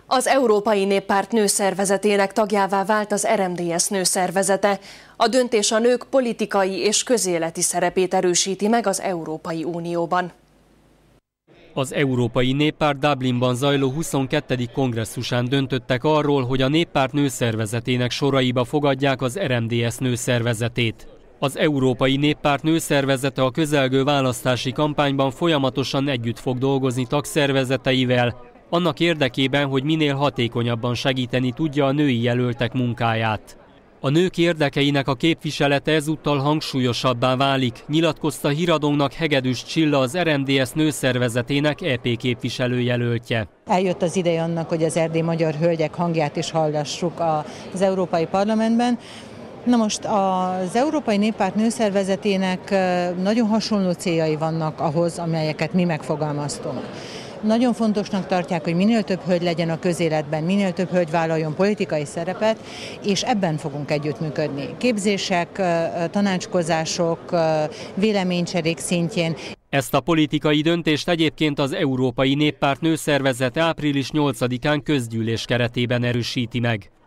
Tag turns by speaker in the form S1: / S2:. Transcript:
S1: Az Európai Néppárt nőszervezetének tagjává vált az RMDSZ nőszervezete. A döntés a nők politikai és közéleti szerepét erősíti meg az Európai Unióban.
S2: Az Európai Néppárt Dublinban zajló 22. kongresszusán döntöttek arról, hogy a Néppárt nőszervezetének soraiba fogadják az RMDSZ nőszervezetét. Az Európai Néppárt nőszervezete a közelgő választási kampányban folyamatosan együtt fog dolgozni tagszervezeteivel, annak érdekében, hogy minél hatékonyabban segíteni tudja a női jelöltek munkáját. A nők érdekeinek a képviselete ezúttal hangsúlyosabbá válik, nyilatkozta híradónknak Hegedűs Csilla, az RMDSZ nőszervezetének EP képviselőjelöltje.
S3: Eljött az ideje annak, hogy az erdélyi magyar hölgyek hangját is hallassuk az Európai Parlamentben. Na most az Európai Néppárt nőszervezetének nagyon hasonló céljai vannak ahhoz, amelyeket mi megfogalmaztunk. Nagyon fontosnak tartják, hogy minél több hölgy legyen a közéletben, minél több hölgy vállaljon politikai szerepet, és ebben fogunk együttműködni. Képzések, tanácskozások, véleménycserék szintjén.
S2: Ezt a politikai döntést egyébként az Európai Néppárt nőszervezete április 8-án közgyűlés keretében erősíti meg.